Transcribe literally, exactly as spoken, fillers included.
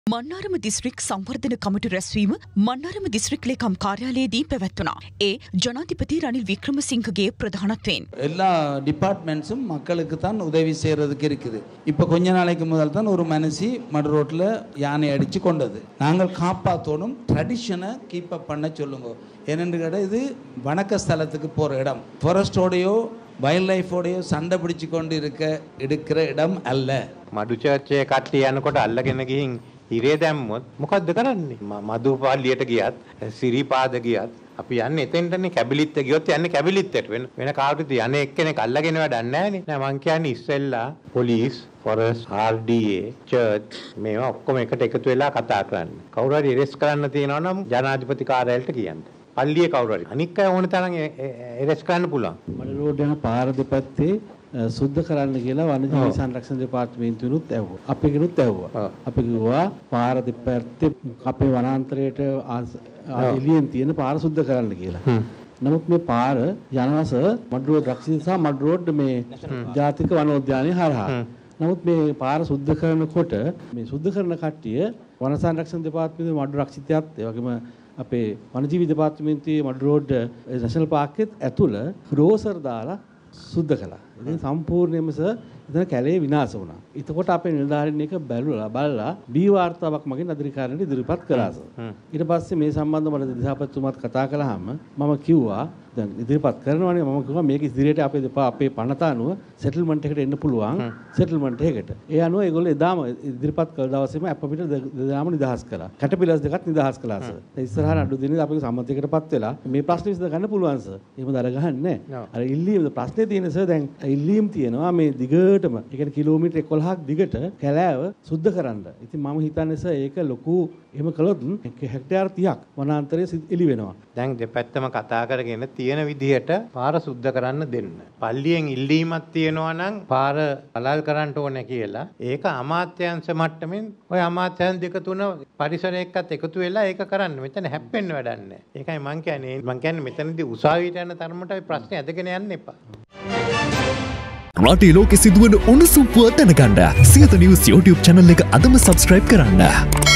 Mannar district සංවර්ධන කමිටු රැස්වීම Mannar district ලේකම් කාර්යාලයේදී පැවැත්වුණා. ඒ ஜனாதிபதி ரணில் விக்ரமசிங்கගේ பிரதானத்துவம். எல்லா டிபார்ட்மெண்ட்ஸும் மக்களுக்கு தான் உதவி செய்யறதுக்கு இருக்குது. இப்போ கொஞ்ச நாளைக்கு முதல் தான் ஒரு மனுஷி மடு ரோட்ல யானை அடிச்சு கொண்டது. நாங்கள் காப்பாற்றணும், ட்ரெடிஷனை கீப் அப் பண்ண சொல்லுங்க. ஏனென்று கேட்டால் இது வணக்க ஸ்தலத்துக்கு போகிற இடம். ஃபாரஸ்டோடையோ வைல்ட் லைஃபோடையோ சண்டை பிடிச்சு கொண்டு இருக்க எடுக்கிற இடம் அல்ல. මඩු චර්චයේ කට්ටිය යනකොට අල්ලගෙන ගිහින් ඉරේ දැම්මොත් මොකද්ද කරන්නේ? මදු පාලියට ගියත් සිරිපාද ගියත් අපි යන්නේ එතෙන්ටනේ. කැබිලිත් ගියොත් යන්නේ කැබිලිත්තට. වෙන වෙන කාටද යන්නේ එක්කෙනෙක් අල්ලගෙන වැඩක් නැහැනේ. නෑ මං කියන්නේ ඉස්සෙල්ලා police, forest, R D A, church මේවා ඔක්කොම එකට එකතු වෙලා කතා කරන්න. කවුරු හරි එරෙස් කරන්න තියෙනවා නම් ජනාධිපති කාර්යාලයට කියන්න. පල්ලියේ කවුරු හරි අනික් අය ඕන තරම් එරෙස් කරන්න පුළුවන්. මඩ රෝඩ් යන පාර දෙපැත්තේ සුද්ධ කරන්න කියලා වනජීවි සංරක්ෂණ දෙපාර්තමේන්තුවෙනුත් ඇහුවා. අපිගෙනුත් ඇහුවා. අපි කිව්වා පාර දෙපැත්තේ අපේ වනාන්තරයට එළියෙන් තියෙන පාර සුද්ධ කරන්න කියලා. නමුත් මේ පාර යනවාස මඩ රෝඩ් රක්ෂිත සහ මඩ රෝඩ් මේ ජාතික වනෝද්‍යානය හරහා. නමුත් මේ පාර සුද්ධ කරනකොට මේ සුද්ධ කරන කට්ටිය වන සංරක්ෂණ දෙපාර්තමේන්තුවේ මඩ රක්ෂිතයත් ඒ වගේම අපේ වනජීවි දෙපාර්තමේන්තුවේ මඩ රෝඩ් නැෂනල් පාර්කෙත් ඇතුළ ක්‍රෝසර් දාලා සුද්ධ කළා. ඉතින් සම්පූර්ණයෙන්ම එතන කැලේ විනාශ වුණා. එතකොට අපේ නිලධාරීන් එක බැලුවා බලලා බී වාර්තාවක් මගින් අධිකාරියට ඉදිරිපත් කළා. ඊට පස්සේ මේ සම්බන්ධව මට දිසාපතිතුමාත් කතා කළාම මම කිව්වා දැන් ඉදිරිපත් කරනවානේ. මම කිව්වා මේක ඉදිරියට අපේ දෙපා අපේ පනත අනුව සෙටල්මන්ට් එකට එන්න පුළුවන්. සෙටල්මන්ට් එකකට. ඒ අනුව ඒගොල්ලෝ එදාම ඉදිරිපත් කළ දවසේම අප පිට දෙදාම නිදහස් කළා. කැටපිලර්ස් දෙකත් නිදහස් කළා සර්. ඒ ඉස්සරහට අඩු දිනේ අපේ සම්මතයකටපත් වෙලා මේ ප්‍රශ්නේ විසඳ ගන්න පුළුවන් සර්. එහෙම දර ගහන්නේ නැහැ. අර ඉල්ලීම ප්‍රශ්නේ තියෙන සර් දැන් ඉල්ලීම් තියෙනවා මේ දිගටම ඒ කියන්නේ කිලෝමීටර් එකොළහක් දිගට කැලෑව සුද්ධ කරන්න. ඉතින් මම හිතන්නේ සර් ඒක ලොකු එහෙම කළොත් හෙක්ටයාර් තිහක් වනාන්තරයේ එළි වෙනවා. දැන් දෙපැත්තම කතා කරගෙන තියෙන විදිහට පාර සුද්ධ කරන්න දෙන්න. පල්ලියෙන් ඉල්ලීමක් තියෙනවා නම් පාර අලල් කරන්න ඕනේ කියලා. ඒක අමාත්‍යාංශ මට්ටමින් ওই අමාත්‍යාංශ දෙක තුන පරිසරයකත් එකතු වෙලා ඒක කරන්න. මෙතන හැප්පෙන්න වැඩක් නැහැ. ඒකයි මං කියන්නේ. මං කියන්නේ මෙතනදී උසාවියට යන තරමට ওই ප්‍රශ්නේ ඇදගෙන යන්න එපා. රටේ ලෝකෙ සිදුවන උණුසුම් පුවත් දැනගන්න සියත නිවුස් YouTube channel එක අදම subscribe කරන්න.